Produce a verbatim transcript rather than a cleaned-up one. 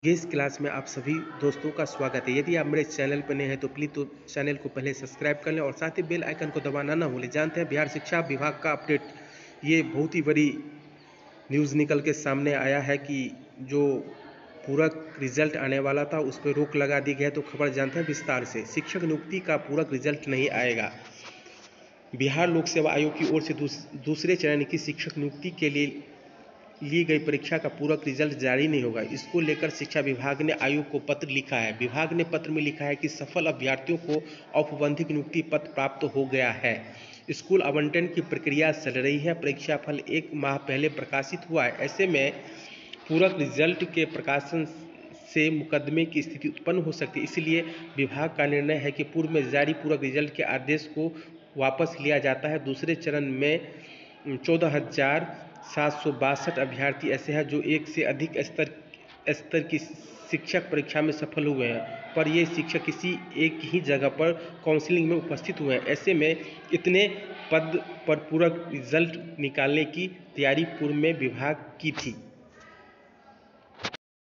इस क्लास में आप सभी दोस्तों का स्वागत है। यदि आप मेरे चैनल पर नए हैं तो प्लीज़ तो चैनल को पहले सब्सक्राइब कर लें और साथ ही बेल आइकन को दबाना ना भूलें। जानते हैं बिहार शिक्षा विभाग का अपडेट, ये बहुत ही बड़ी न्यूज़ निकल के सामने आया है कि जो पूरक रिजल्ट आने वाला था उस पर रोक लगा दी गई है। तो खबर जानते हैं विस्तार से। शिक्षक नियुक्ति का पूरक रिजल्ट नहीं आएगा। बिहार लोक सेवा आयोग की ओर से दूस, दूसरे चरण की शिक्षक नियुक्ति के लिए ली गई परीक्षा का पूरक रिजल्ट जारी नहीं होगा। इसको लेकर शिक्षा विभाग ने आयोग को पत्र लिखा है। विभाग ने पत्र में लिखा है कि सफल अभ्यर्थियों को औपबंधिक नियुक्ति पत्र प्राप्त हो गया है। स्कूल आवंटन की प्रक्रिया चल रही है। परीक्षा फल एक माह पहले प्रकाशित हुआ है। ऐसे में पूरक रिजल्ट के प्रकाशन से मुकदमे की स्थिति उत्पन्न हो सकती है। इसलिए विभाग का निर्णय है कि पूर्व में जारी पूरक रिजल्ट के आदेश को वापस लिया जाता है। दूसरे चरण में चौदह हजार सात सौ बासठ अभ्यर्थी ऐसे हैं जो एक से अधिक स्तर स्तर की शिक्षक परीक्षा में सफल हुए हैं, पर ये शिक्षक किसी एक ही जगह पर काउंसलिंग में उपस्थित हुए हैं। ऐसे में इतने पद पर पूरक रिजल्ट निकालने की तैयारी पूर्व में विभाग की थी।